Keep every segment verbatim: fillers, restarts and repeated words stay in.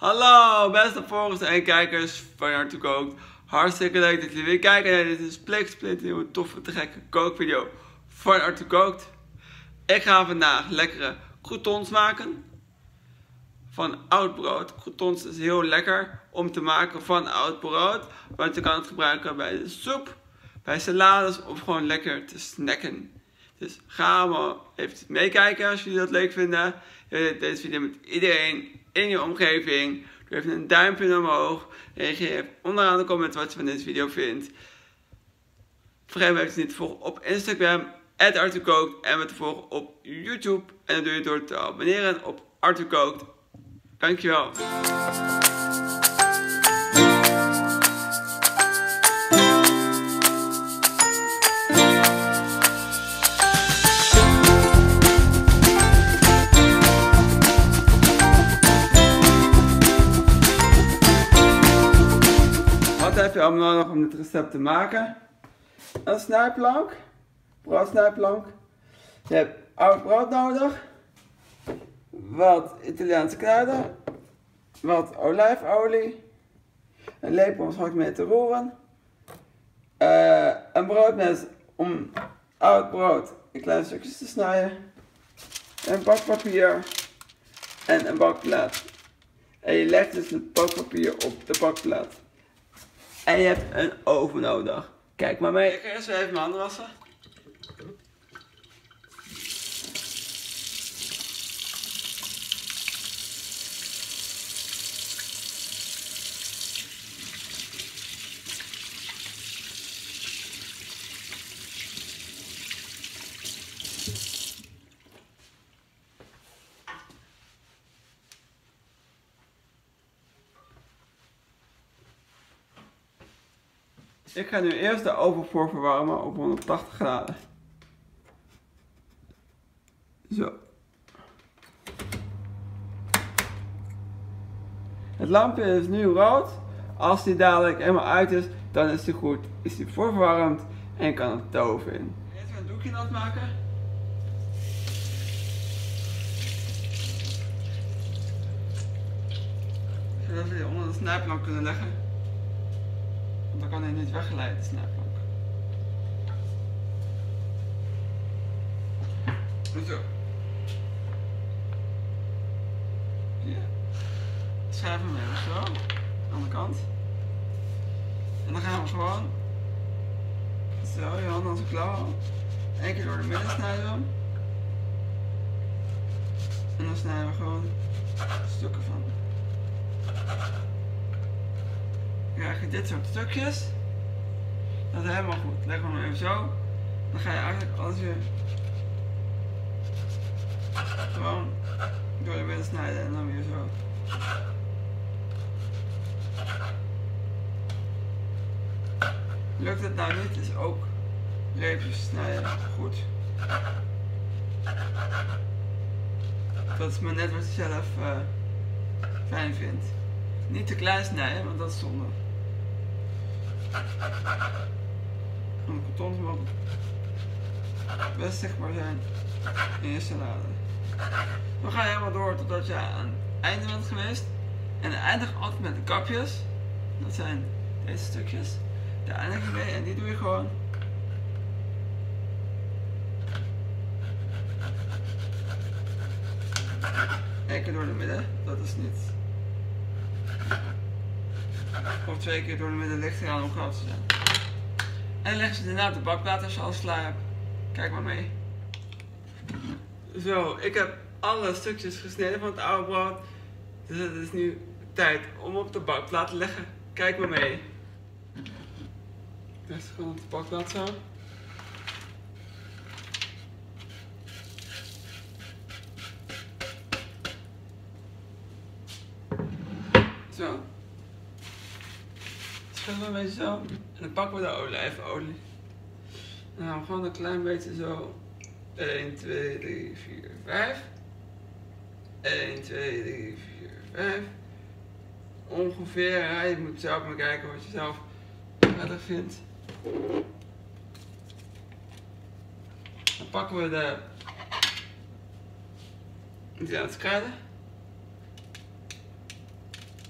Hallo beste volgers en kijkers van Art to Cook. Hartstikke leuk dat jullie weer kijken naar deze split nieuwe toffe te gekke kookvideo van Art to Cook. Ik ga vandaag lekkere croutons maken van oud brood. Croutons is heel lekker om te maken van oud brood, want je kan het gebruiken bij de soep, bij salades of gewoon lekker te snacken. Dus ga allemaal even meekijken als jullie dat leuk vinden. Deze video met iedereen in je omgeving. Doe even een duimpje omhoog. Reageer even onderaan de comment wat je van deze video vindt. Vergeet me even niet te volgen op Instagram, at Art to Cook, en me te volgen op YouTube. En dat doe je door te abonneren op Art to Cook. Dankjewel. Wat heb je allemaal nodig om dit recept te maken? Een snijplank, broodsnijplank. Je hebt oud brood nodig, wat Italiaanse kruiden, wat olijfolie, een lepel om straks mee te roeren, uh, een broodmes om oud brood in kleine stukjes te snijden, een bakpapier en een bakplaat. En je legt dus het bakpapier op de bakplaat. En je hebt een oven nodig. Kijk maar mee. Ik ga eerst even mijn handen wassen. Ik ga nu eerst de oven voor verwarmen op honderdtachtig graden. Zo. Het lampje is nu rood. Als die dadelijk helemaal uit is, dan is die goed. Is die voorverwarmd en kan het de oven in. Eerst een doekje nat maken. Zodat we die onder de snijplank kunnen leggen. Want dan kan hij niet weggeleiden, de snijplank. Zo. Ja. Schuiven we hem zo. Aan de kant. En dan gaan we gewoon. Zo, je handen aan zijn klauwen. Eén keer door de midden snijden. En dan snijden we gewoon stukken van. Dan krijg je dit soort stukjes. Dat is helemaal goed. Leg hem even zo. Dan ga je eigenlijk alles weer gewoon door de midden snijden en dan weer zo. Lukt het nou niet, is ook reepjes snijden goed. Dat is maar net wat je zelf uh, fijn vindt. Niet te klein snijden, want dat is zonde. En de croutons mogen best zichtbaar zijn in je salade. Dan ga je helemaal door totdat je aan het einde bent geweest. En eindig altijd met de kapjes. Dat zijn deze stukjes. Daar eindig je mee en die doe je gewoon. Eén keer door de midden, dat is niet. Of twee keer door de midden, ligt eraan hoe groot ze zijn. En dan leggen ze daarna op de bakplaat als je alles klaar hebt. Kijk maar mee. Zo, ik heb alle stukjes gesneden van het oude brood. Dus het is nu tijd om op de bakplaat te leggen. Kijk maar mee. Ik leg ze gewoon op de bakplaat zo. Zo. Schudden we een beetje zo. En dan pakken we de olijfolie. Dan gaan we gewoon een klein beetje zo. één, twee, drie, vier, vijf. één, twee, drie, vier, vijf. Ongeveer. Ja, je moet zelf maar kijken wat je zelf prettig vindt. Dan pakken we de Italiaanse kruiden.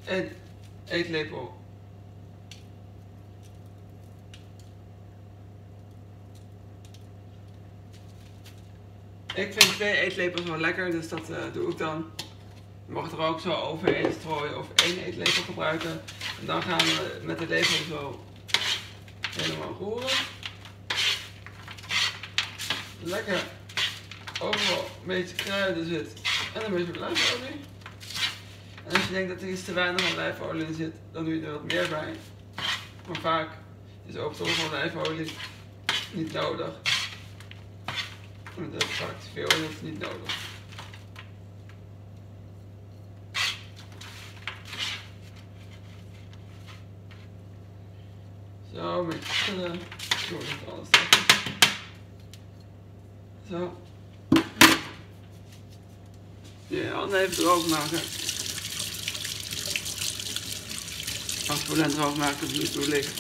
één eetlepel ik vind twee eetlepels wel lekker, dus dat uh, doe ik dan. Je mag er ook zo overheen strooien of één eetlepel gebruiken. En dan gaan we met de lepel zo helemaal roeren. Lekker overal een beetje kruiden zit en een beetje olijfolie. En als je denkt dat er iets te weinig olijfolie in zit, dan doe je er wat meer bij. Maar vaak is ook toch olijfolie niet nodig. Want dat is vaak te veel en dat is niet nodig. Zo, een beetje schudden. Zo, dat alles Zo. Je handen even droog maken. Als we dan droog maken, dan doe je het door liggen.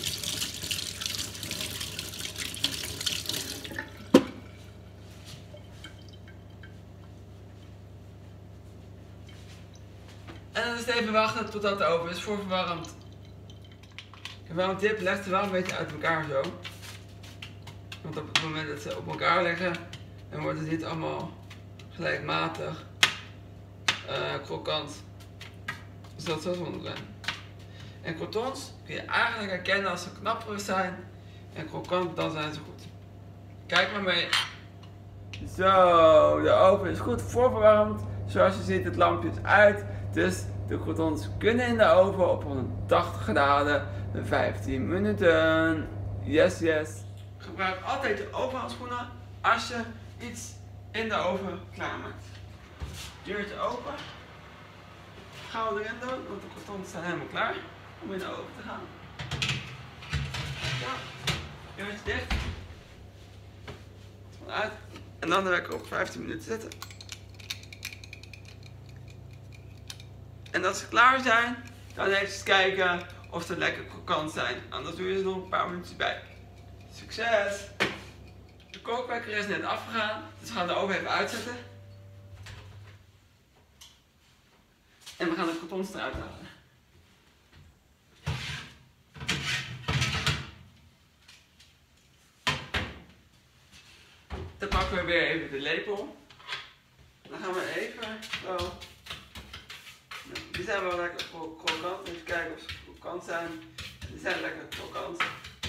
En dan is het even wachten totdat de oven is voorverwarmd. Ik heb wel een tip, leg ze wel een beetje uit elkaar zo. Want op het moment dat ze op elkaar liggen, dan wordt het niet allemaal gelijkmatig uh, krokant. Dus dat zou zonde zijn. En crotons kun je eigenlijk herkennen als ze knapperig zijn en krokant, dan zijn ze goed. Kijk maar mee. Zo, de oven is goed voorverwarmd. Zoals je ziet, het lampje is uit. Dus de crotons kunnen in de oven op honderdtachtig graden vijftien minuten. Yes, yes. Gebruik altijd de ovenhandschoenen als je iets in de oven klaarmaakt. Deurtje open. Gaan we erin doen, want de crotons zijn helemaal klaar om in de oven te gaan. Ja, deurtje dicht. Vanuit. En dan de wekker op vijftien minuten zetten. En als ze klaar zijn, dan even kijken of ze lekker krokant zijn. Anders doe je ze nog een paar minuutjes bij. Succes! De kookwekker is net afgegaan, dus we gaan de oven even uitzetten. En we gaan de crotons eruit halen. Dan pakken we weer even de lepel. Dan gaan we even zo. Die zijn wel lekker krokant. Even kijken of ze krokant zijn. Die zijn lekker krokant.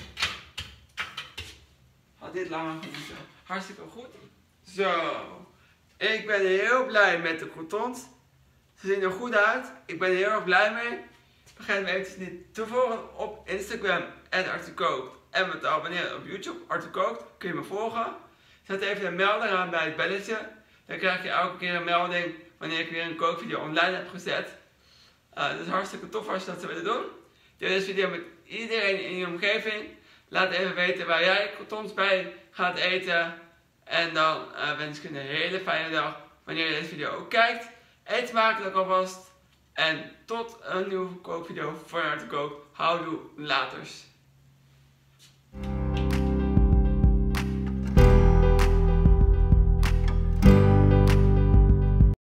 Had dit langer moeten. Hartstikke goed. Zo. Ik ben heel blij met de crotons. Ze zien er goed uit. Ik ben er heel erg blij mee. Vergeet me eventjes niet te volgen op Instagram en Artukookt. En me te abonneren op YouTube. Artukookt. Kun je me volgen. Zet even een melder aan bij het belletje. Dan krijg je elke keer een melding wanneer ik weer een kookvideo online heb gezet. Uh, dat is hartstikke tof als je dat zou willen doen. Deel deze video met iedereen in je omgeving. Laat even weten waar jij crotons bij gaat eten. En dan uh, wens ik je een hele fijne dag wanneer je deze video ook kijkt. Eet smakelijk alvast. En tot een nieuwe kookvideo van Artukookt. Houdoe, laters.